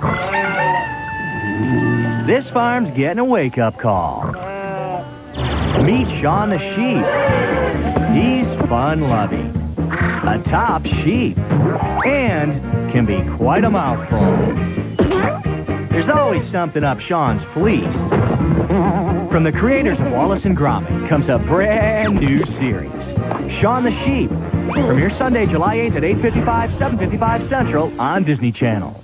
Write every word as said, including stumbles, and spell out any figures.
This farm's getting a wake-up call. Meet Shaun the sheep. He's fun-loving, a top sheep, and can be quite a mouthful. There's always something up Shaun's fleece. From the creators of Wallace and Gromit comes a brand new series, Shaun the Sheep. Premieres Sunday, July eighth at eight fifty-five, seven fifty-five Central on Disney Channel.